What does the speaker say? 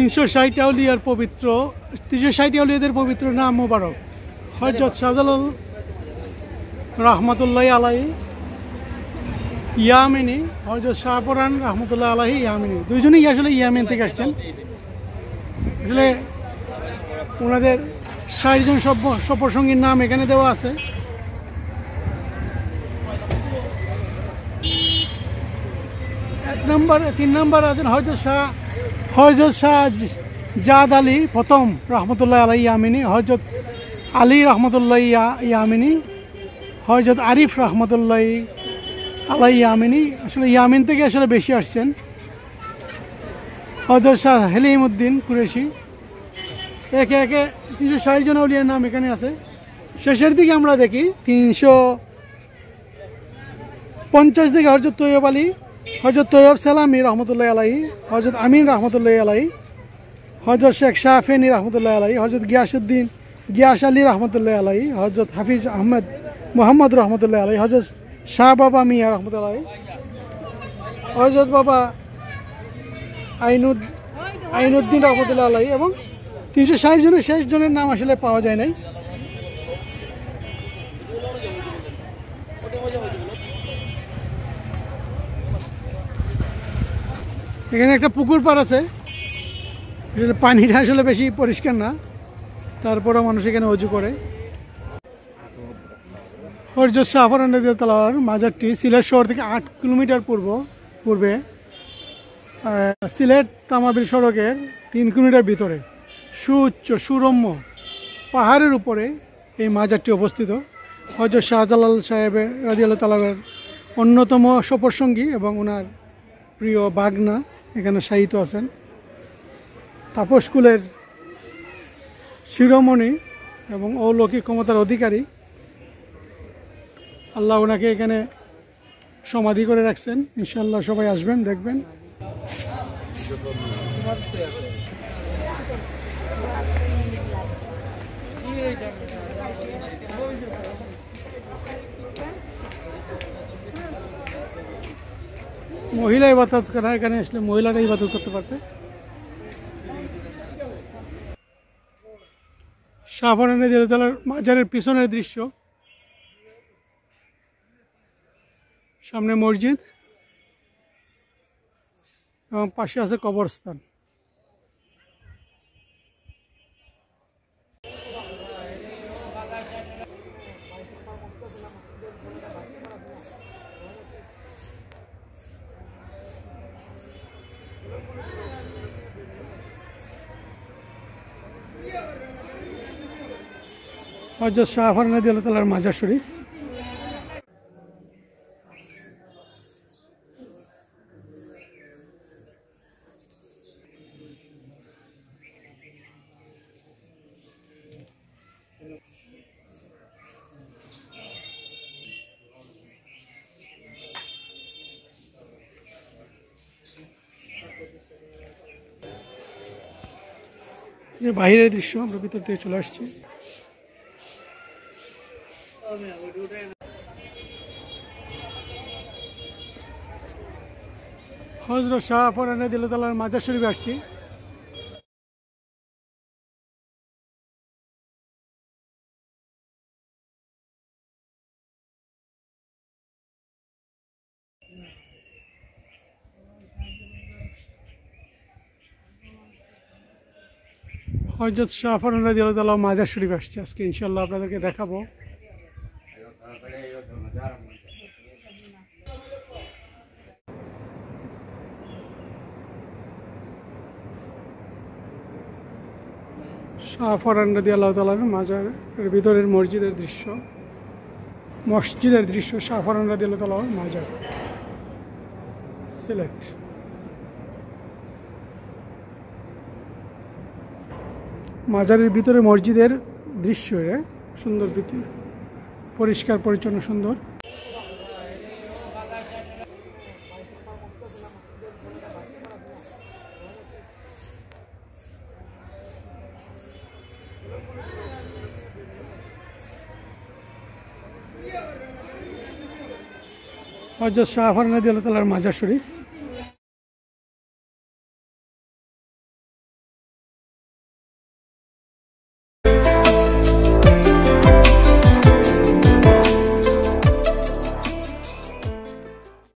360 আউলিয়ার পবিত্র 360 আউলিয়াদের পবিত্র নাম মোবারক হযরত শাহজালাল রহমতুল্লাহ আলাইহি ইয়ামেনি, হযরত শাহপরান রহমতুল্লাহ আলাইহি ইয়ামেনি। দুইজনেই আসলে ইয়ামেন থেকে আসছেন। আসলে ওনাদের 60 জন সফরসঙ্গীর নাম এখানে দেওয়া আছে। তিন নম্বর আছেন হযরত শাহ জাদ আলী প্রথম রহমতুল্লাহ আলাইহি ইয়ামিনী, হযরত আলী রহমতুল্লাহ ইয়ামিনী, হযরত আরিফ রহমতুল্লাহ আলাইহি ইয়ামিনী। আসলে ইয়ামিন থেকে আসলে বেশি আসছেন। হযরত শাহ হেলিম উদ্দিন কুরেশি। একে একে 360 জন আউলিয়ার নাম এখানে আছে। শেষের দিকে আমরা দেখি 350 দিকে হযরত তৈয়ব আলী, হযরত তৈয়ব সালামি রহমতুল্লাহ আলাইহি, হযরত আমিন রহমতুল্লাহ আলাইহি, হযরত শেখ শাহফেনি রহমতুল্লাহ আলাইহি, হযরত গিয়াস আলী রহমতুল্লাহ আলাইহি, হযরত হাফিজ আহমদ মোহাম্মদ রহমতুল্লাহ আলাইহি, হযরত শাহ বাবা মিয়া রহমতুল্লাহ আলাইহি, হযরত বাবা আইনুদ্দিন রহমতুল্লাহ আলাইহি। এবং 360 জনের শেষ জনের নাম আসলে পাওয়া যায় নাই। এখানে একটা পুকুর পাড় আছে, পানিটা আসলে বেশি পরিষ্কার না, তারপরেও মানুষ এখানে অজু করে। হযরত শাহপরান রাদিয়াল্লাহু আনহু মাজারটি সিলেট শহর থেকে 8 কিলোমিটার পূর্বে সিলেট তামাবিল সড়কের 3 কিলোমিটার ভিতরে সুউচ্চ সুরম্য পাহাড়ের উপরে এই মাজারটি অবস্থিত। হযরত শাহজালাল সাহেব রাদিয়াল্লাহু তাআলার অন্যতম সফরসঙ্গী এবং ওনার প্রিয় বাগনা এখানে শায়িত আছেন। তাপসকুলের শিরোমণি এবং অলৌকিক ক্ষমতার অধিকারী। আল্লাহ ওনাকে এখানে সমাধি করে রাখছেন। ইনশাআল্লাহ সবাই আসবেন, দেখবেন। মহিলা ইবাদত করা, এখানে আসলে মহিলারা ইবাদত করতে পারবে। শাহপরান রাদিয়াল্লাহু মাজারের পিছনের দৃশ্য, সামনে মসজিদ এবং পাশে আছে কবরস্থান। হযরত শাহপরান রাদিয়াল্লাহু তাআলার মাজার শরীফ। বাহিরের দৃশ্য, আমরা ভিতর থেকে চলে আসছি। হযরত শাহপরান রাদিয়াল্লাহু তাআলার মাজার শরীফে আসছি। হযরত শাহপরান রাদিয়াল্লাহু তাআলা মাজার শরীফ আসছে আজকে, ইনশাআল্লাহ আপনাদেরকে দেখাবো। শাহপরান রাদিয়াল্লাহু তাআলার মাজারের ভিতরের মসজিদের দৃশ্য, শাহপরান রাদিয়াল্লাহু তাআলার মাজার, সিলেট। মাজারের ভিতরে মসজিদের দৃশ্য, সুন্দর, পরিষ্কার পরিচ্ছন্ন, সুন্দর। হযরত শাহপরান রাদিয়াল্লাহু তাআলার মাজার শরীফ।